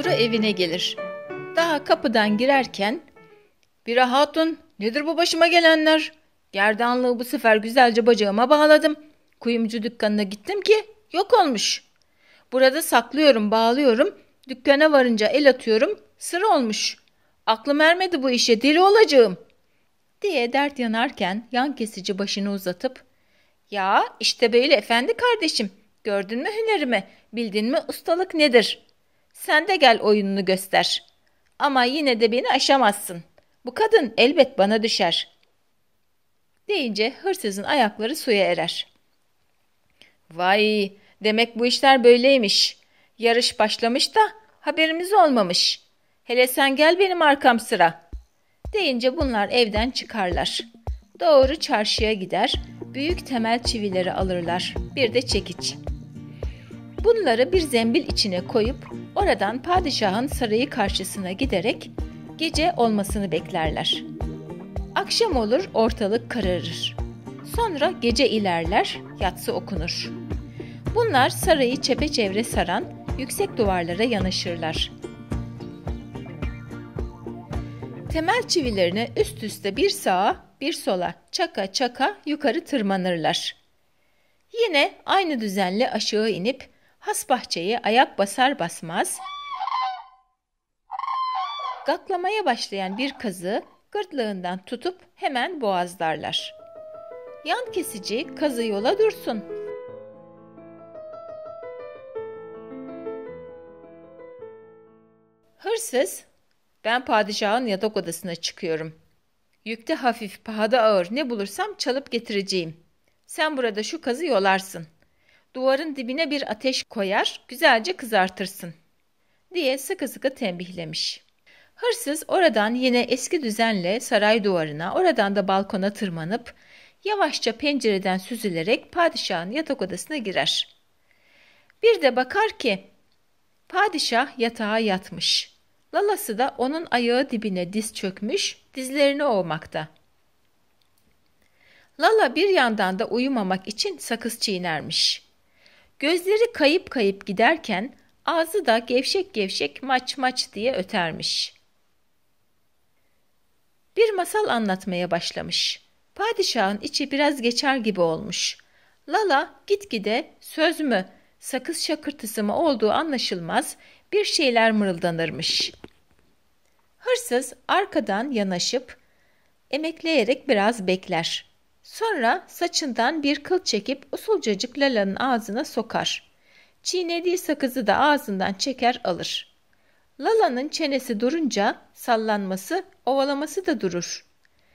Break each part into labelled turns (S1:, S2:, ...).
S1: doğru evine gelir. Daha kapıdan girerken "Bire hatun, nedir bu başıma gelenler? Gerdanlığı bu sefer güzelce bacağıma bağladım. Kuyumcu dükkanına gittim ki yok olmuş. Burada saklıyorum, bağlıyorum. Dükkana varınca el atıyorum, sır olmuş. Aklım ermedi bu işe, deli olacağım," diye dert yanarken yan kesici başını uzatıp "Ya işte böyle efendi kardeşim, gördün mü hünerimi, bildin mi ustalık nedir? Sen de gel oyununu göster. Ama yine de beni aşamazsın. Bu kadın elbet bana düşer," deyince hırsızın ayakları suya erer. "Vay, demek bu işler böyleymiş. Yarış başlamış da haberimiz olmamış. Hele sen gel benim arkam sıra," deyince bunlar evden çıkarlar. Doğru çarşıya gider, büyük temel çivileri alırlar, bir de çekiç. Bunları bir zembil içine koyup oradan padişahın sarayı karşısına giderek gece olmasını beklerler. Akşam olur, ortalık kararır. Sonra gece ilerler, yatsı okunur. Bunlar sarayı çepeçevre saran yüksek duvarlara yanaşırlar. Temel çivilerini üst üste bir sağa bir sola çaka çaka yukarı tırmanırlar. Yine aynı düzenle aşağı inip hasbahçeyi ayak basar basmaz gaklamaya başlayan bir kazı gırtlağından tutup hemen boğazlarlar. Yan kesici kazı yola dursun. Hırsız, "Ben padişahın yatak odasına çıkıyorum. Yükte hafif, pahada ağır ne bulursam çalıp getireceğim. Sen burada şu kazı yolarsın. Duvarın dibine bir ateş koyar, güzelce kızartırsın," diye sıkı sıkı tembihlemiş. Hırsız oradan yine eski düzenle saray duvarına, oradan da balkona tırmanıp yavaşça pencereden süzülerek padişahın yatak odasına girer. Bir de bakar ki padişah yatağa yatmış. Lalası da onun ayağı dibine diz çökmüş, dizlerini ovmakta. Lala bir yandan da uyumamak için sakız çiğnermiş. Gözleri kayıp kayıp giderken ağzı da gevşek gevşek maç maç diye ötermiş. Bir masal anlatmaya başlamış. Padişahın içi biraz geçer gibi olmuş. Lala gitgide söz mü, sakız şakırtısı mı olduğu anlaşılmaz bir şeyler mırıldanırmış. Hırsız arkadan yanaşıp emekleyerek biraz bekler. Sonra saçından bir kıl çekip usulcacık Lala'nın ağzına sokar. Çiğnediği sakızı da ağzından çeker alır. Lala'nın çenesi durunca sallanması, ovalaması da durur.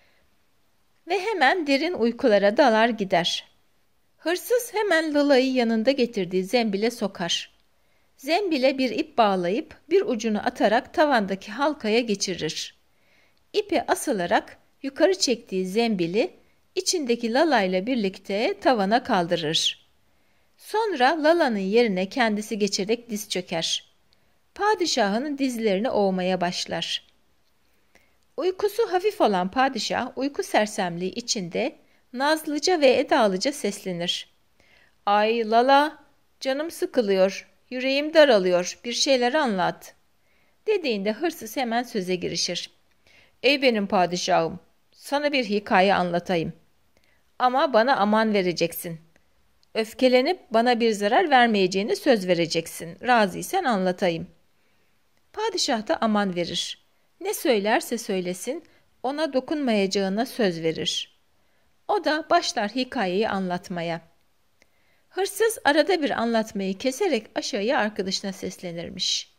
S1: Ve hemen derin uykulara dalar gider. Hırsız hemen Lala'yı yanında getirdiği zembile sokar. Zembile bir ip bağlayıp bir ucunu atarak tavandaki halkaya geçirir. İpe asılarak yukarı çektiği zembili içindeki Lala ile birlikte tavana kaldırır. Sonra Lala'nın yerine kendisi geçerek diz çöker. Padişahın dizlerini ovmaya başlar. Uykusu hafif olan padişah uyku sersemliği içinde nazlıca ve edalıca seslenir. "Ay Lala, canım sıkılıyor, yüreğim daralıyor, bir şeyler anlat," dediğinde hırsız hemen söze girişir. "Ey benim padişahım, sana bir hikaye anlatayım. Ama bana aman vereceksin. Öfkelenip bana bir zarar vermeyeceğine söz vereceksin. Razıysan anlatayım." Padişah da aman verir. Ne söylerse söylesin ona dokunmayacağına söz verir. O da başlar hikayeyi anlatmaya. Hırsız arada bir anlatmayı keserek aşağıya arkadaşına seslenirmiş.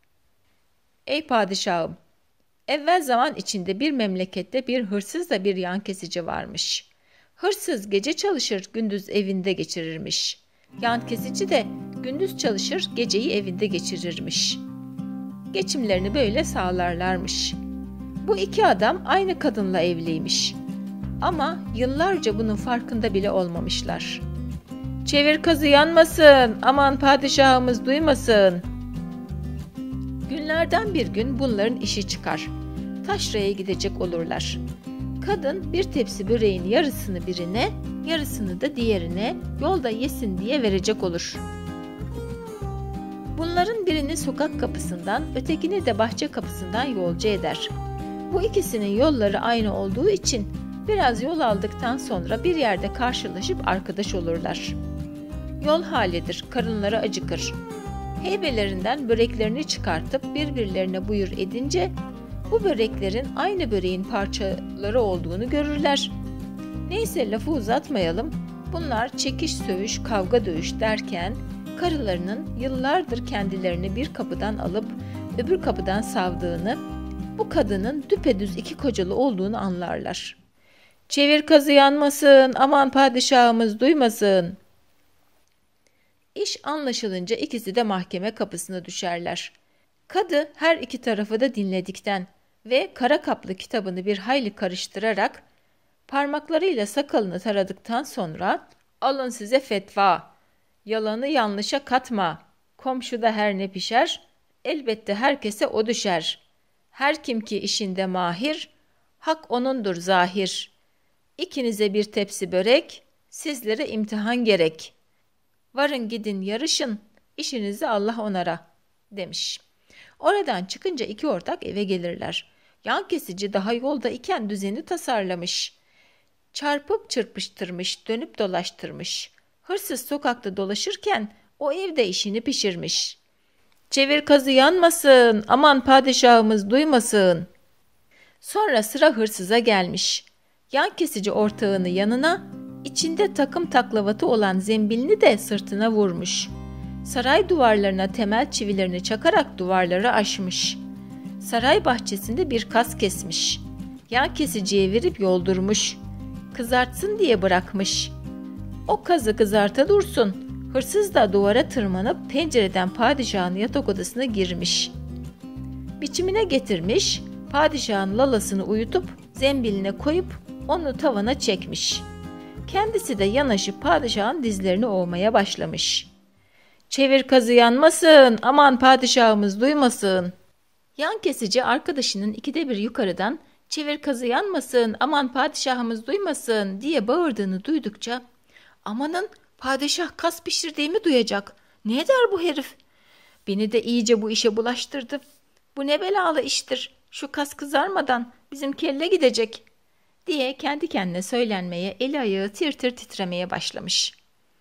S1: "Ey padişahım, evvel zaman içinde bir memlekette bir hırsızla bir yan kesici varmış. Hırsız gece çalışır, gündüz evinde geçirirmiş. Yan kesici de gündüz çalışır, geceyi evinde geçirirmiş. Geçimlerini böyle sağlarlarmış. Bu iki adam aynı kadınla evliymiş. Ama yıllarca bunun farkında bile olmamışlar. Çevir kazı yanmasın, aman padişahımız duymasın. Günlerden bir gün bunların işi çıkar. Taşraya gidecek olurlar. Kadın bir tepsi böreğin yarısını birine, yarısını da diğerine yolda yesin diye verecek olur. Bunların birini sokak kapısından, ötekini de bahçe kapısından yolcu eder. Bu ikisinin yolları aynı olduğu için biraz yol aldıktan sonra bir yerde karşılaşıp arkadaş olurlar. Yol halidir, karınları acıkır. Heybelerinden böreklerini çıkartıp birbirlerine buyur edince bu böreklerin aynı böreğin parçaları olduğunu görürler. Neyse lafı uzatmayalım. Bunlar çekiş sövüş, kavga dövüş derken karılarının yıllardır kendilerini bir kapıdan alıp öbür kapıdan savdığını, bu kadının düpedüz iki kocalı olduğunu anlarlar. "Çevir kazı yanmasın, aman padişahımız duymasın." İş anlaşılınca ikisi de mahkeme kapısına düşerler. Kadı her iki tarafı da dinledikten ve kara kaplı kitabını bir hayli karıştırarak parmaklarıyla sakalını taradıktan sonra "Alın size fetva, yalanı yanlışa katma, komşuda her ne pişer, elbette herkese o düşer. Her kim ki işinde mahir, hak onundur zahir. İkinize bir tepsi börek, sizlere imtihan gerek. Varın gidin yarışın, işinizi Allah onara," demiş. Oradan çıkınca iki ortak eve gelirler. Yan kesici daha yolda iken düzeni tasarlamış. Çarpıp çırpıştırmış, dönüp dolaştırmış. Hırsız sokakta dolaşırken o evde işini pişirmiş. "Çevir kazı yanmasın, aman padişahımız duymasın." Sonra sıra hırsıza gelmiş. Yan kesici ortağını yanına, içinde takım taklavatı olan zembilini de sırtına vurmuş. Saray duvarlarına temel çivilerini çakarak duvarları aşmış. Saray bahçesinde bir kas kesmiş. Yan kesiciye verip yoldurmuş. Kızartsın diye bırakmış. O kazı kızarta dursun. Hırsız da duvara tırmanıp pencereden padişahın yatak odasına girmiş. Biçimine getirmiş, padişahın lalasını uyutup zembiline koyup onu tavana çekmiş. Kendisi de yanaşıp padişahın dizlerini ovmaya başlamış. "Çevir kazı yanmasın, aman padişahımız duymasın." Yan kesici arkadaşının ikide bir yukarıdan "Çevir kazı yanmasın, aman padişahımız duymasın" diye bağırdığını duydukça "Amanın, padişah kas pişirdiğimi duyacak. Ne eder bu herif? Beni de iyice bu işe bulaştırdı. Bu ne belalı iştir. Şu kas kızarmadan bizim kelle gidecek," diye kendi kendine söylenmeye, eli ayağı tir tir titremeye başlamış.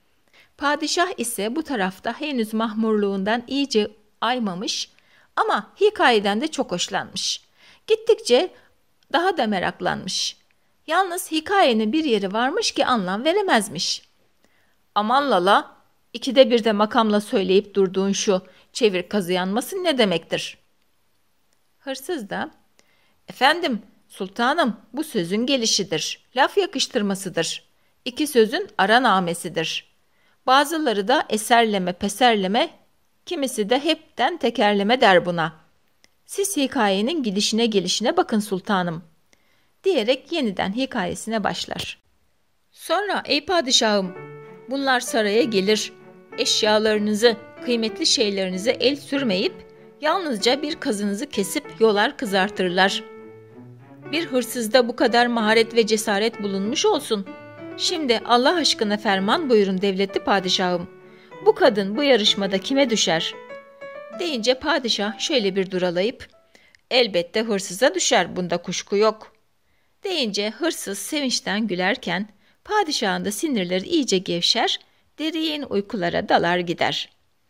S1: Padişah ise bu tarafta henüz mahmurluğundan iyice aymamış ama hikayeden de çok hoşlanmış. Gittikçe daha da meraklanmış. Yalnız hikayenin bir yeri varmış ki anlam veremezmiş. "Aman lala, ikide bir de makamla söyleyip durduğun şu 'çevir kazı yanmasın' ne demektir?" Hırsız da "Efendim, sultanım, bu sözün gelişidir, laf yakıştırmasıdır. İki sözün ara namesidir. Bazıları da eserleme peserleme, kimisi de hepten tekerleme der buna. Siz hikayenin gidişine gelişine bakın sultanım," diyerek yeniden hikayesine başlar. Sonra "Ey padişahım, bunlar saraya gelir, eşyalarınızı, kıymetli şeylerinize el sürmeyip yalnızca bir kazınızı kesip yolar kızartırlar. Bir hırsızda bu kadar maharet ve cesaret bulunmuş olsun. Şimdi Allah aşkına ferman buyurun devletli padişahım. Bu kadın bu yarışmada kime düşer?" deyince padişah şöyle bir duralayıp "Elbette hırsıza düşer, bunda kuşku yok," deyince hırsız sevinçten gülerken padişahın da sinirleri iyice gevşer, derin uykulara dalar gider.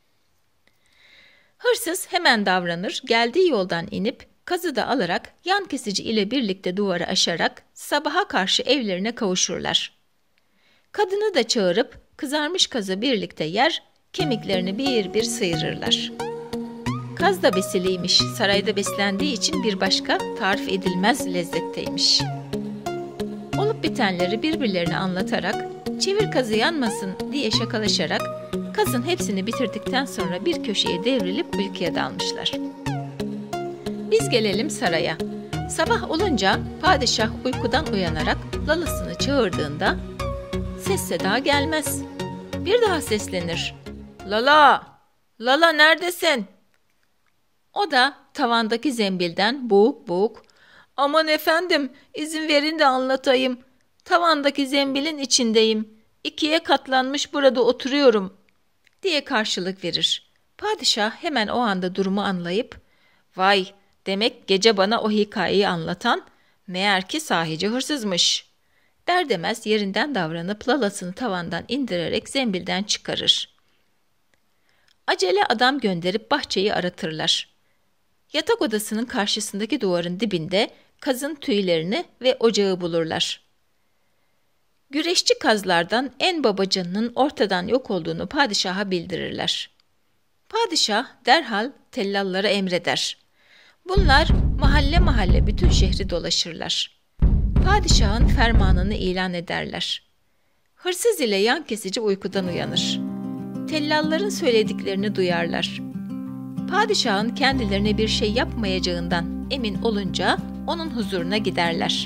S1: Hırsız hemen davranır, geldiği yoldan inip kazı da alarak yan kesici ile birlikte duvarı aşarak sabaha karşı evlerine kavuşurlar. Kadını da çağırıp kızarmış kazı birlikte yer, kemiklerini bir bir sıyırırlar. Kaz da besiliymiş, sarayda beslendiği için bir başka tarif edilmez lezzetteymiş. Olup bitenleri birbirlerine anlatarak, "Çevir kazı yanmasın" diye şakalaşarak kazın hepsini bitirdikten sonra bir köşeye devrilip uykuya dalmışlar. Biz gelelim saraya. Sabah olunca padişah uykudan uyanarak lalasını çağırdığında ses seda gelmez. Bir daha seslenir. "Lala, Lala neredesin?" O da tavandaki zembilden boğuk boğuk "Aman efendim, izin verin de anlatayım. Tavandaki zembilin içindeyim. 2'ye katlanmış burada oturuyorum," diye karşılık verir. Padişah hemen o anda durumu anlayıp, "Vay, demek gece bana o hikayeyi anlatan meğer ki sahici hırsızmış," der demez yerinden davranıp lalasını tavandan indirerek zembilden çıkarır. Acele adam gönderip bahçeyi aratırlar. Yatak odasının karşısındaki duvarın dibinde kazın tüylerini ve ocağı bulurlar. Güreşçi kazlardan en babacanının ortadan yok olduğunu padişaha bildirirler. Padişah derhal tellallara emreder. Bunlar mahalle mahalle bütün şehri dolaşırlar. Padişahın fermanını ilan ederler. Hırsız ile yan kesici uykudan uyanır. Tellalların söylediklerini duyarlar. Padişahın kendilerine bir şey yapmayacağından emin olunca onun huzuruna giderler.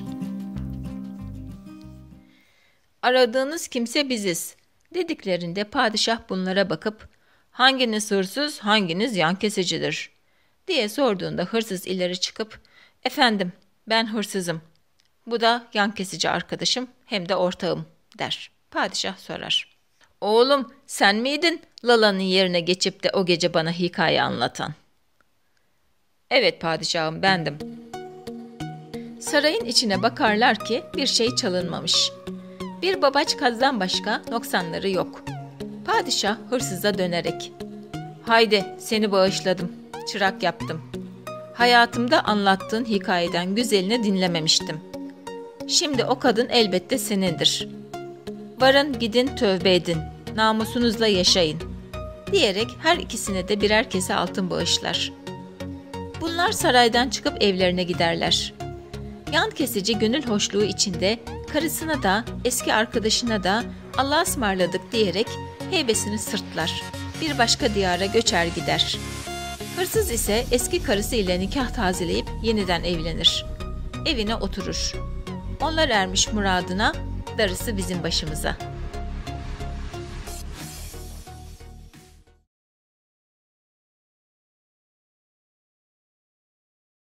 S1: "Aradığınız kimse biziz," dediklerinde padişah bunlara bakıp, "Hanginiz hırsız, hanginiz yan kesicidir?" diye sorduğunda hırsız ileri çıkıp, "Efendim, ben hırsızım. Bu da yan kesici arkadaşım, hem de ortağım," der. Padişah sorar. "Oğlum, sen miydin Lala'nın yerine geçip de o gece bana hikaye anlatan?" "Evet padişahım, bendim." Sarayın içine bakarlar ki bir şey çalınmamış. Bir babaç kazdan başka noksanları yok. Padişah hırsıza dönerek, "Haydi, seni bağışladım, çırak yaptım. Hayatımda anlattığın hikayeden güzelini dinlememiştim. Şimdi o kadın elbette senindir. Varın gidin tövbe edin, namusunuzla yaşayın," diyerek her ikisine de birer kese altın bağışlar. Bunlar saraydan çıkıp evlerine giderler. Yan kesici gönül hoşluğu içinde karısına da eski arkadaşına da "Allah'a ısmarladık" diyerek heybesini sırtlar. Bir başka diyara göçer gider. Hırsız ise eski karısı ile nikah tazeleyip yeniden evlenir. Evine oturur. Onlar ermiş muradına, darısı bizim başımıza.